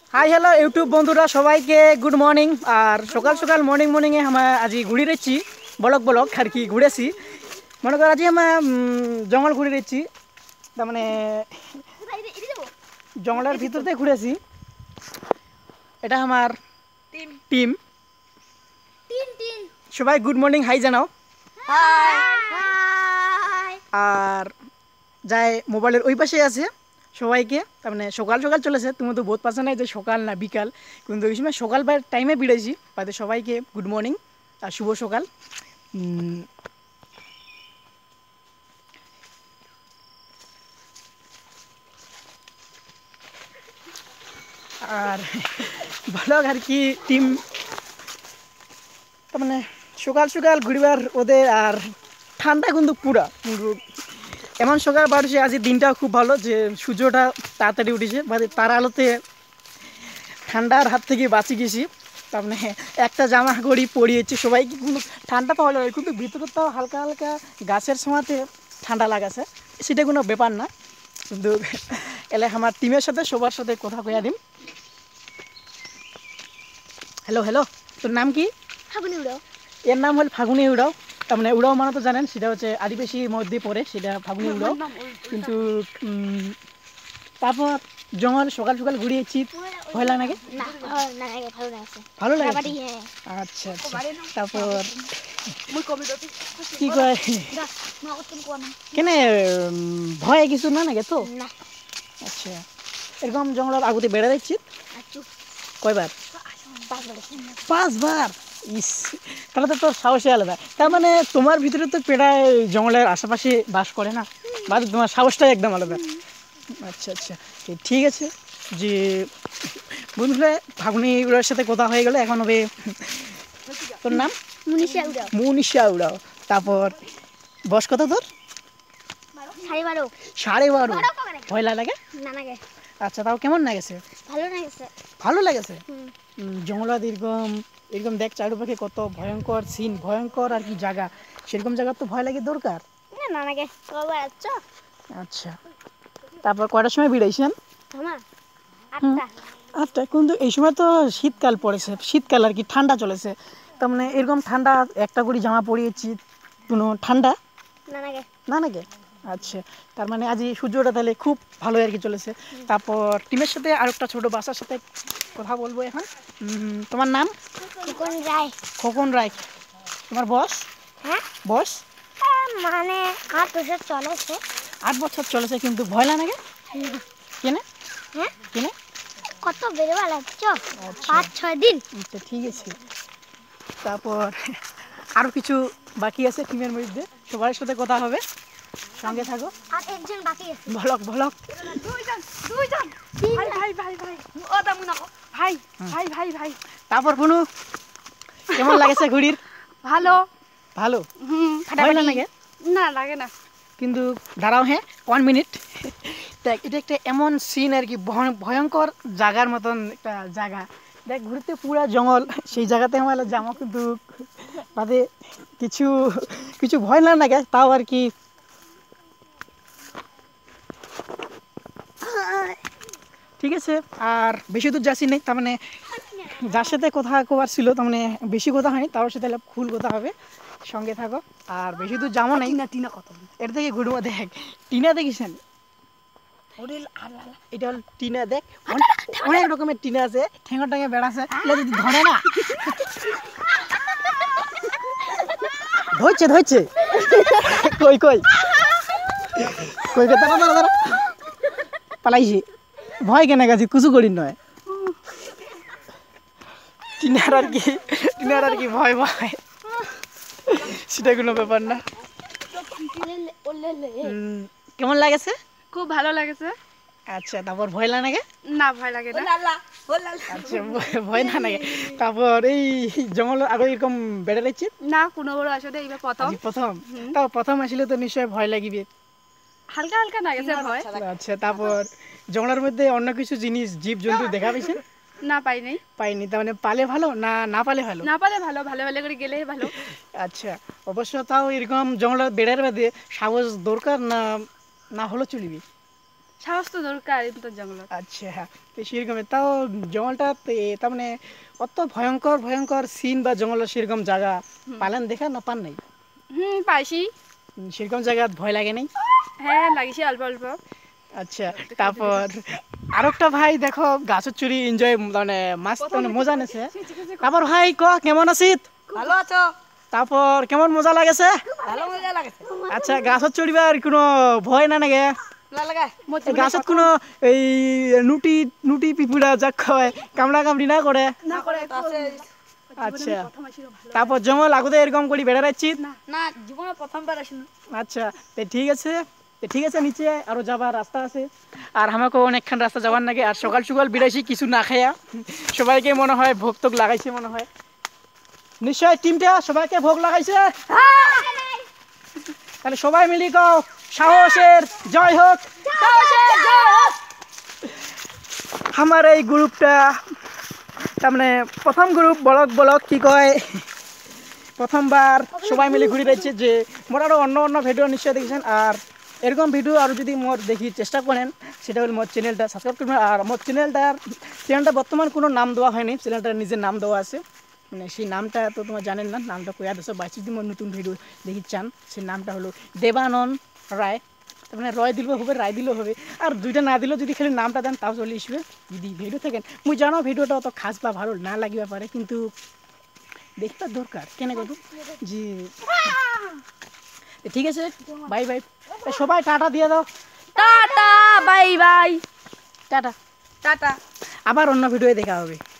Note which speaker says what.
Speaker 1: Hi hello YouTube বন্ধুরা সবাইকে good morning. আর সকাল সকাল মর্নিংয়ে আমরা আজ ঘুরে রেছি ব্লক ব্লক আর কি ঘুরেছি মনে কর আজ আমরা জঙ্গল ঘুরে রেছি তার মানে জঙ্গলের ভিতর দিয়ে ঘুরেছি। এটা আমার টিম। সবাই গুড মর্নিং হাই জানাও। আর যাই মোবাইলের ওই পাশে আছে সবাইকে তার মানে সকাল সকাল চলেছে। তুমি তো বোধ পারছো না যে সকাল না বিকাল, কিন্তু ওই সময় সকাল টাইমে বেড়েছি। তাদের সবাইকে গুড মর্নিং আর শুভ সকাল। আর ভালো আর কি টিম তার মানে সকাল সকাল ঘুরবার ওদের। আর ঠান্ডা কিন্তু পুরা এমন সকাল বাড়ছে আজ দিনটাও খুব ভালো যে সূর্যটা তাড়াতাড়ি উঠেছে, মানে তার আলোতে ঠান্ডার হাত থেকে বাঁচি গেছি। তার মানে একটা জামা কাপড়ই পরিয়েছি সবাইকে, কিন্তু ঠান্ডা পাওয়া যায় কিন্তু ভিতরে তো হালকা হালকা গাছের সময়তে ঠান্ডা লাগাছে, সেটা কোনো ব্যাপার না। কিন্তু এলে আমার টিমের সাথে সবার সাথে কথা কইয়া দিম। হ্যালো হ্যালো, তোর নাম কি?
Speaker 2: ফাগুনি উড়াও।
Speaker 1: এর নাম হল ফাগুনি উড়াও। তার মানে উড়াও মানে তো জানেন সেটা হচ্ছে আদিবাসীর মধ্যে পড়ে, সেটা ফাগুনি উড়াও। কিন্তু তারপর জঙ্গল সকাল সকাল ঘুরিয়েছি, ভয় লাগে নাকি? ভালো লাগে। আচ্ছা আচ্ছা। তারপর কি কয় কেনে ভয় কিছু না নাকি তো? আচ্ছা, এরকম জঙ্গলের আগুতে বেড়ে দিচ্ছি কয়বার? 5 বার। ইস, তাহলে তো তোর সাহসই আলাদা। তার মানে তোমার ভিতরে তো প্রায় জঙ্গলের আশেপাশে বাস করে না, বা তোমার সাহসটাই একদম আলাদা। আচ্ছা আচ্ছা, ঠিক আছে। যে বন্ধুরা ফাগুনির সাথে কথা হয়ে গেল, এখন হবে তোর নাম? মুনিশা উড়াও। তারপর বয়স কত তোর? 12.5। ভয় লাগে? আচ্ছা, তাও কেমন লাগেছে? ভালো লাগেছে। জঙ্গলাত এরকম এরকম দেখ চারপাশে কত ভয়ঙ্কর সিন, ভয়ঙ্কর আর কি জায়গা, সেরকম জায়গা তো ভয় লাগে দরকার। আচ্ছা, তারপর কয়টার সময় বেরিয়েছেন? 8টা। কিন্তু এই সময় তো শীতকাল পড়েছে, শীতকাল আর কি ঠান্ডা চলেছে। তার মানে এরকম ঠান্ডা একটা করে জামা পরিয়েছি, কোনো ঠান্ডা না নাকি? আচ্ছা, তার মানে আজ সূর্যটা তাহলে খুব ভালো আর কি চলেছে। তারপর টিমের সাথে আরেকটা ছোট বাচ্চার সাথে কথা বলবো এখন। তোমার নাম? খোকন রায়। তোমার বয়স? বয়স
Speaker 2: মানে 8 বছর চলেছে।
Speaker 1: 8 বছর চলেছে, কিন্তু ভয় লাগে নাকি? কেনে কেনে
Speaker 2: কত বেরোবা লাগছ? 5-6 দিন।
Speaker 1: আচ্ছা, ঠিক আছে। তারপর আরও কিছু বাকি আছে টিমের মধ্যে, সবার সাথে কথা হবে, সঙ্গে থাকো।
Speaker 2: আর একজন বাকি আছে।
Speaker 1: ব্লক ব্লক ভাই। তারপর কোনো কেমন লাগেছে ঘুরির?
Speaker 3: ভালো।
Speaker 1: ভালো। ভয় লাগে?
Speaker 3: না লাগে না।
Speaker 1: কিন্তু দাঁড়াও, হ্যাঁ 1 মিনিট। দেখ, এটা একটা এমন সিন আর কি, ভয়ঙ্কর জায়গার মতন একটা জায়গা। দেখ ঘুরতে পুরা জঙ্গল, সেই জায়গাতে আমার যাবো, কিন্তু তাতে কিছু কিছু ভয় না লাগে তাও আর কি। ঠিক আছে, আর বেশি দূর যাচ্ছি নেই। তার মানে যার সাথে কথা কবার ছিল, তার মানে বেশি কথা হয়নি, তার সাথে ফুল কথা হবে, সঙ্গে থাকো। আর বেশি দূর যাবো নাই। টিনা কত এটা থেকে ঘুরবো। দেখ টিনা দেখিছেন? এটা হল টিনা। দেখ অনেক রকমের টিনা আছে, ঠেঙে ঠেঙে বেড়াছে, যদি ধরে না। ধরছে কই কই কই দাঁড়া পালাইছি। ভয় কেন গেছি, কুচু করি নয়। টিনার আর কি ভয় সেটা কোনো ব্যাপার না। কেমন লাগেছে?
Speaker 3: খুব ভালো লাগেছে।
Speaker 1: আচ্ছা, তারপর ভয় লাগে নাকি?
Speaker 3: না, ভয় লাগে না।
Speaker 1: আচ্ছা, ভয় না লাগে। তারপর এই জঙ্গল আগে এরকম বেড়ে রয়েছে
Speaker 3: না, কোনো বড় আসলে এইবার
Speaker 1: প্রথম। তাও প্রথম আসলে তো নিশ্চয় ভয় লাগিবে।
Speaker 3: হালকা হালকা লাগেছে ভয়।
Speaker 1: আচ্ছা, তারপর জঙ্গলের মধ্যে অন্য কিছু জিনিস জীব জন্তু দেখা পেয়েছেন?
Speaker 3: না, পাইনি। তার মানে পালে ভালো না না পালে ভালো? না পালে ভালো, ভালো ভালো করে গেলে ভালো।
Speaker 1: আচ্ছা, অবশ্য তাও এরকম জঙ্গলের বেড়ার বাদে সাহস দরকার না, না হলো চলিবি?
Speaker 3: সাহস তো দরকার এত জঙ্গলত।
Speaker 1: আচ্ছা, তো সেরকম তাও জঙ্গলটা তার মানে অত ভয়ঙ্কর ভয়ঙ্কর সিন বা জঙ্গলের সেরকম জায়গা পালেন দেখা না পান নাই?
Speaker 3: পাইছি।
Speaker 1: সেরকম জায়গা ভয় লাগে নাই?
Speaker 3: হ্যাঁ লাগিছে অল্প অল্প।
Speaker 1: আচ্ছা, তারপর আরেকটা ভাই দেখো গাছের চুরি এনজয় মানে মাস্ত মানে মজা নেছে। তারপর ভাই ক কেমন আছিস?
Speaker 4: ভালো আছো?
Speaker 1: তারপর কেমন মজা লাগেছে?
Speaker 4: ভালো মজা লাগেছে।
Speaker 1: আচ্ছা, গাছত চড়িবার কোনো ভয় না নাগে?
Speaker 4: না লাগে।
Speaker 1: গাছত কোনো এই নুটি নুটি পিপুরা যা খায় কামড়া কামড়ি না করে?
Speaker 4: না করে তো আছে।
Speaker 1: আচ্ছা, তারপর জঙ্গল আগুতে এরকম করি বেড়া রাখছিস?
Speaker 4: না জীবনে প্রথমবার আসিনি।
Speaker 1: আচ্ছা, তো ঠিক আছে, তো ঠিক আছে, নিচে আরো যাবার রাস্তা আছে আর আমাকে অনেকখান রাস্তা যাবার নাকি। আর সকাল সকাল বিরাইছি কিছু না খাইয়া, সবাইকে মনে হয় ভোগ টোক লাগাইছে মনে হয়। নিশ্চয় টিমটা সবাইকে ভোগ লাগাইছে। তাহলে সবাই মিলি গাও সাহসের জয় হোক। আমার এই গ্রুপটা তার মানে প্রথম গ্রুপ ব্লক ব্লক কি কয় প্রথমবার সবাই মিলে ঘুরে যাচ্ছে। যে মোর আরও অন্য অন্য ভিডিও নিশ্চয়ই দেখেছেন, আর এরকম ভিডিও আরও যদি মোর দেখি চেষ্টা করেন সেটা হলে মোর চ্যানেলটা সাবস্ক্রাইব করবেন। আর মোর চ্যানেলটা বর্তমান কোনো নাম দেওয়া হয়নি, চ্যানেলটার নিজের নাম দেওয়া আছে। মানে সেই নামটা তো তোমার জানেন না, নামটা কয়া দেশো বাইশ যদি মোর নতুন ভিডিও দেখি চান সেই নামটা হলো দেবানন্দ রায়। তার মানে রয় দিলেও হবে, রায় দিলেও হবে, আর দুইটা না দিলেও যদি খালি নামটা দেন তাও চলে আসবে। যদি ভিডিও থাকেন মুই জানো ভিডিওটা অত খাস বা ভালো না লাগিবা পারে, কিন্তু দেখবার দরকার কেন কত জি। ঠিক আছে, বাই বাই, সবাই টাটা দিয়ে দাও।
Speaker 3: Tata bye bye.
Speaker 1: Tata,
Speaker 4: tata.
Speaker 1: আবার অন্য ভিডিওয়ে দেখা হবে।